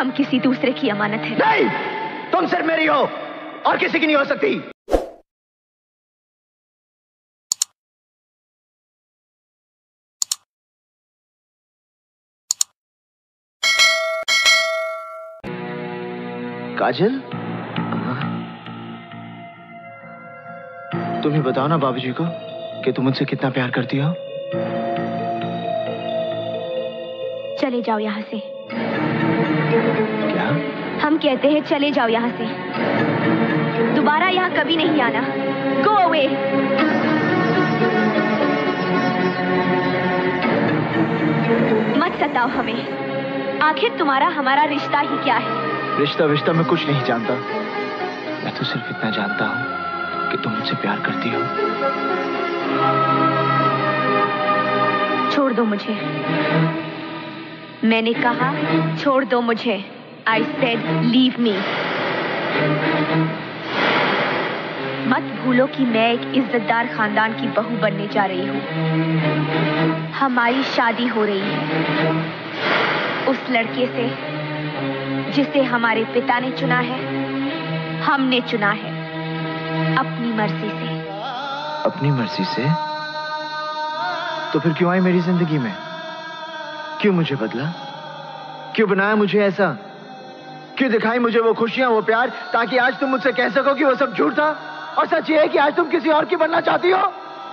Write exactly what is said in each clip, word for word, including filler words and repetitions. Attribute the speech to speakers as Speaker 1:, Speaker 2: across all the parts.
Speaker 1: हम किसी दूसरे की अमानत है।
Speaker 2: नहीं, तुम सिर्फ मेरी हो और किसी की नहीं हो सकती। काजल, तुम ही बताओ ना बाबूजी को कि तुम मुझसे कितना प्यार करती हो।
Speaker 1: चले जाओ यहाँ से।
Speaker 2: क्या?
Speaker 1: हम कहते हैं चले जाओ यहाँ से, दोबारा यहाँ कभी नहीं आना। Go away. मत सताओ हमें, आखिर तुम्हारा हमारा रिश्ता ही क्या है?
Speaker 2: रिश्ता विश्ता मैं कुछ नहीं जानता, मैं तो सिर्फ इतना जानता हूँ कि तुम मुझसे प्यार करती हो।
Speaker 1: छोड़ दो मुझे, मैंने कहा छोड़ दो मुझे। I said leave me। मत भूलो कि मैं एक इज्जतदार खानदान की बहू बनने जा रही हूँ। हमारी शादी हो रही है उस लड़के से जिसे हमारे पिता ने चुना है, हमने चुना है अपनी मर्जी से।
Speaker 2: अपनी मर्जी से? तो फिर क्यों आई मेरी जिंदगी में? क्यों मुझे बदला? क्यों बनाया मुझे ऐसा? क्यों दिखाई मुझे वो खुशियां, वो प्यार, ताकि आज तुम मुझसे कह सको कि वो सब झूठ था और सच ये है कि आज तुम किसी और की बनना चाहती हो?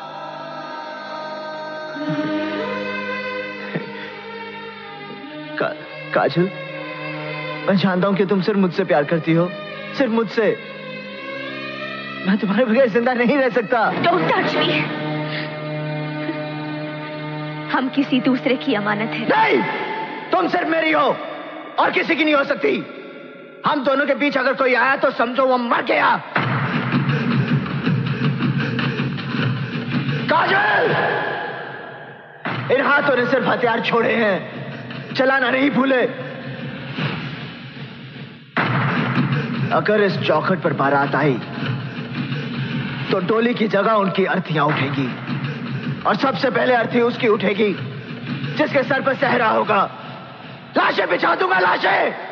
Speaker 2: का, काजल, मैं जानता हूं कि तुम सिर्फ मुझसे प्यार करती हो, सिर्फ मुझसे। मैं तुम्हारे बगैर जिंदा नहीं रह सकता।
Speaker 1: Don't touch me। हम किसी दूसरे की अमानत है।
Speaker 2: नहीं, तुम सिर्फ मेरी हो और किसी की नहीं हो सकती। हम दोनों के बीच अगर कोई आया तो समझो वो मर गया। काजल, इन हाथों ने सिर्फ हथियार छोड़े हैं, चलाना नहीं भूले। अगर इस चौखट पर बारात आई तो डोली की जगह उनकी अर्थियां उठेगी और सबसे पहले अर्थी उसकी उठेगी जिसके सर पर सहरा होगा। लाशें बिछा दूंगा, लाशें।